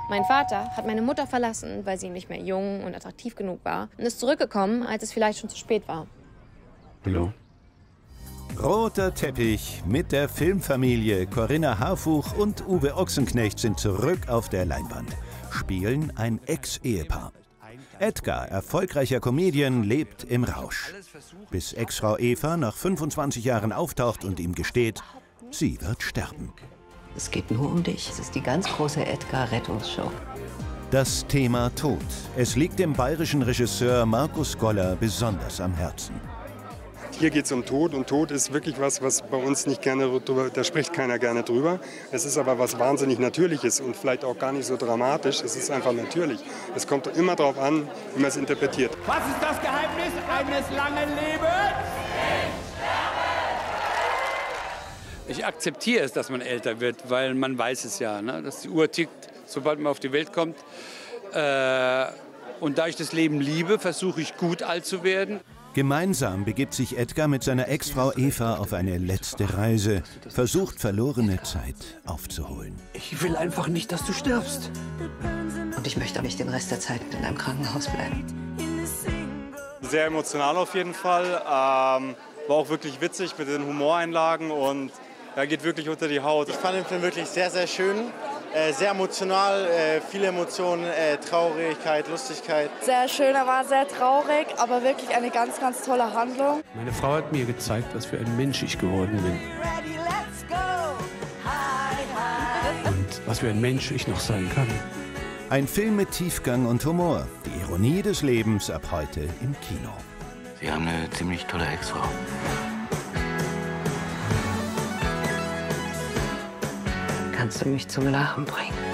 Mein Vater hat meine Mutter verlassen, weil sie nicht mehr jung und attraktiv genug war und ist zurückgekommen, als es vielleicht schon zu spät war. Hallo? Roter Teppich mit der Filmfamilie. Corinna Harfuch und Uwe Ochsenknecht sind zurück auf der Leinwand. Spielen ein Ex-Ehepaar. Edgar, erfolgreicher Comedian, lebt im Rausch. Bis Ex-Frau Eva nach 25 Jahren auftaucht und ihm gesteht, sie wird sterben. Es geht nur um dich. Es ist die ganz große Edgar-Rettungsshow. Das Thema Tod. Es liegt dem bayerischen Regisseur Markus Goller besonders am Herzen. Hier geht es um Tod und Tod ist wirklich was bei uns nicht gerne drüber, da spricht keiner gerne drüber. Es ist aber was wahnsinnig Natürliches und vielleicht auch gar nicht so dramatisch. Es ist einfach natürlich. Es kommt immer darauf an, wie man es interpretiert. Was ist das Geheimnis eines langen Lebens? Ich akzeptiere es, dass man älter wird, weil man weiß es ja, ne? Dass die Uhr tickt, sobald man auf die Welt kommt. Und da ich das Leben liebe, versuche ich gut alt zu werden. Gemeinsam begibt sich Edgar mit seiner Ex-Frau Eva auf eine letzte Reise, versucht verlorene Zeit aufzuholen. Ich will einfach nicht, dass du stirbst. Und ich möchte auch nicht den Rest der Zeit in einem Krankenhaus bleiben. Sehr emotional auf jeden Fall. War auch wirklich witzig mit den Humoreinlagen und geht wirklich unter die Haut. Ich fand den Film wirklich sehr, sehr schön. Sehr emotional, viele Emotionen, Traurigkeit, Lustigkeit. Sehr schön, er war sehr traurig, aber wirklich eine ganz, ganz tolle Handlung. Meine Frau hat mir gezeigt, was für ein Mensch ich geworden bin. Und was für ein Mensch ich noch sein kann. Ein Film mit Tiefgang und Humor. Die Ironie des Lebens ab heute im Kino. Sie haben eine ziemlich tolle Ex-Frau. Kannst du mich zum Lachen bringen?